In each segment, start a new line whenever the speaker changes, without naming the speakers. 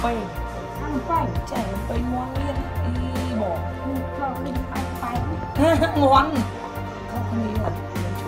bay trẻ bay ngon liên đi bỏ cho mình bay ngon không nghĩ là chú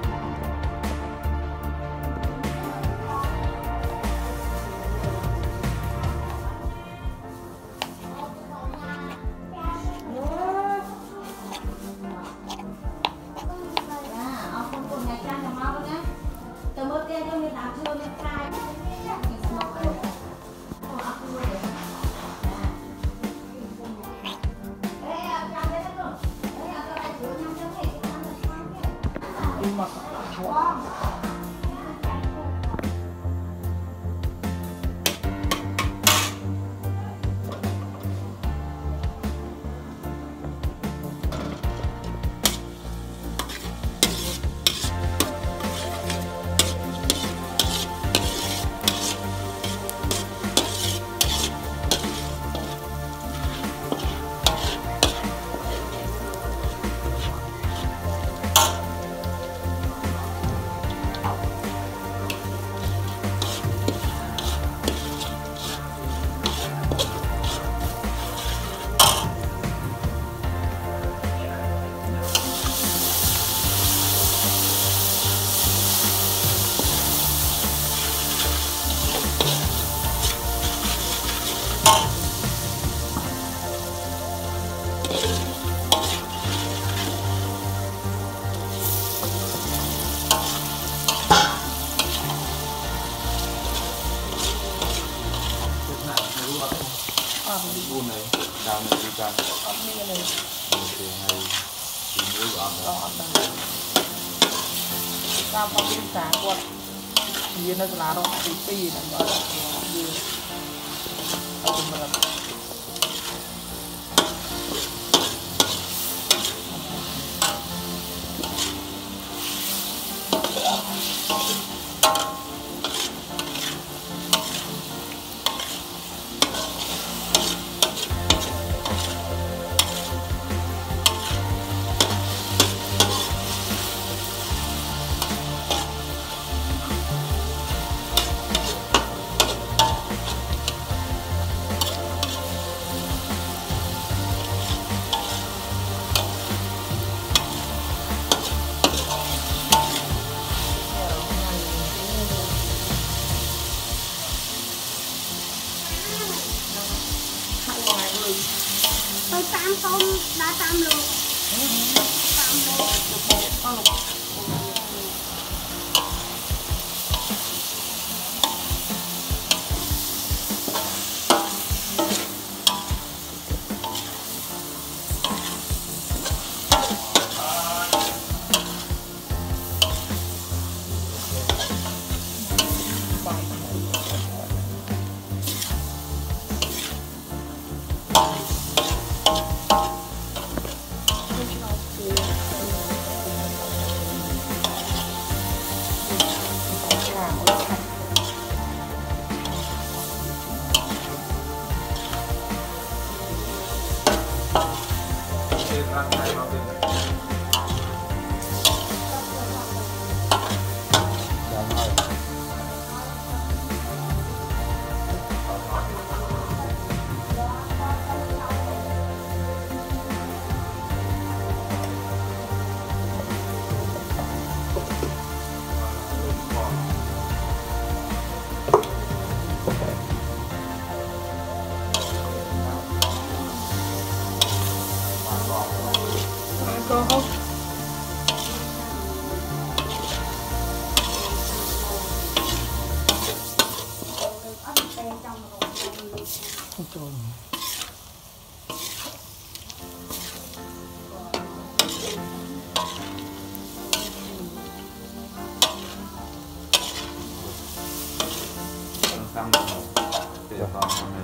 buôn này đào này đi căng
ăn đi này
thì hay tìm muối của ăn
đó sao con đi cả quật gì nó là đâu bị phi này mà đi ở bên mình
tôi tam tôm đã tam luôn tam luôn
không trời
tăng để con này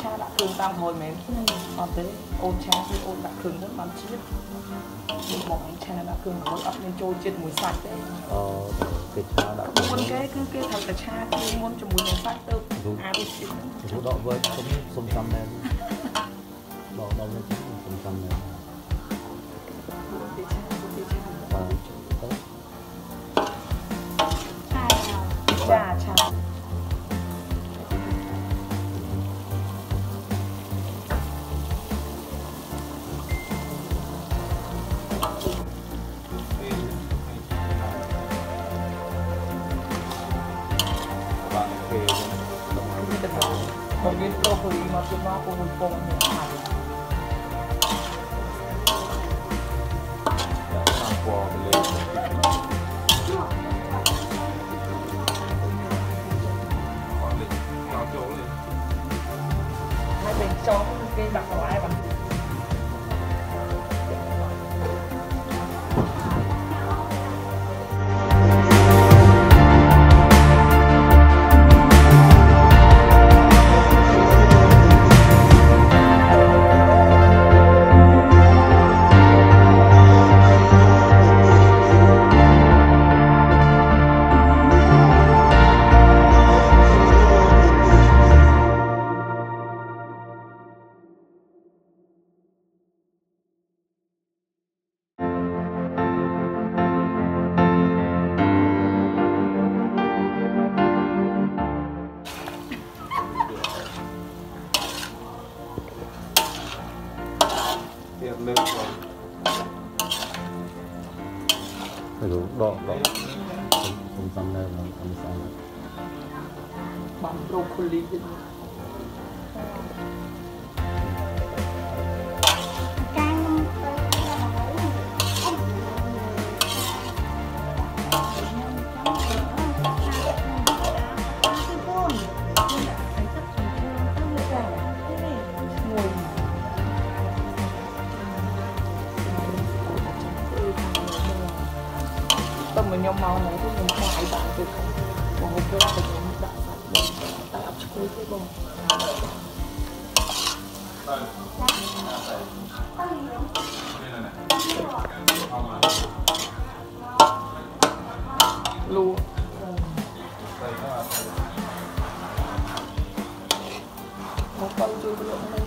cha đã cường tam hồi mến còn thế ôn cha thì ôn đã cường rất bắn chết một cha đã cường hồi ấp lên trôi trên mùi sạch đấy
cái cha đã
muốn cái thằng cái cha cứ muốn cho mùi sạch đâu đi xịt
chú đọ với sông xăm này đọ với sông xăm này
cha cha một viên broccoli mà chúng nó cũng một phong nhiều hạt hai bên cho cái đặc lại bằng
nước rồi đọ không xăm này là không xăm
bằng broccoli tâm mình nhau màu này thì mình phải bạn được còn một cái là mình đặt tại ấp chuối cái bông luôn một con chưa có lượng